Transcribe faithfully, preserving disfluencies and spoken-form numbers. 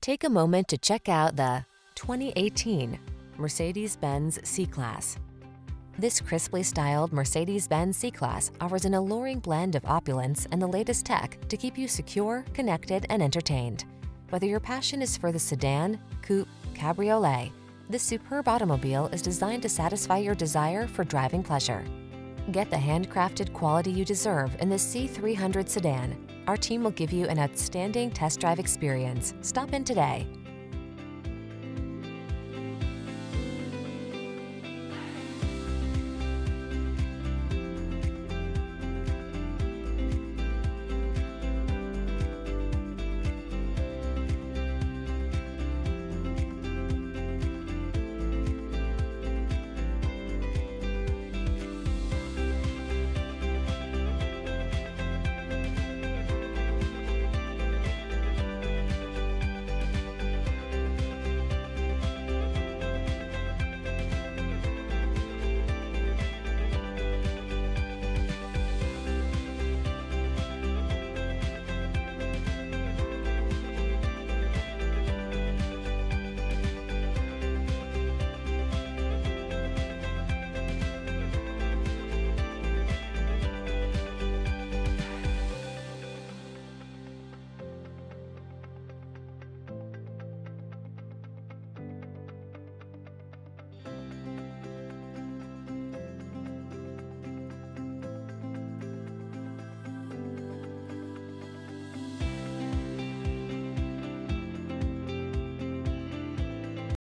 Take a moment to check out the twenty eighteen Mercedes-Benz C-Class. This crisply styled Mercedes-Benz C-Class offers an alluring blend of opulence and the latest tech to keep you secure, connected, and entertained. Whether your passion is for the sedan, coupe, cabriolet, this superb automobile is designed to satisfy your desire for driving pleasure. Get the handcrafted quality you deserve in the C three hundred sedan. Our team will give you an outstanding test drive experience. Stop in today.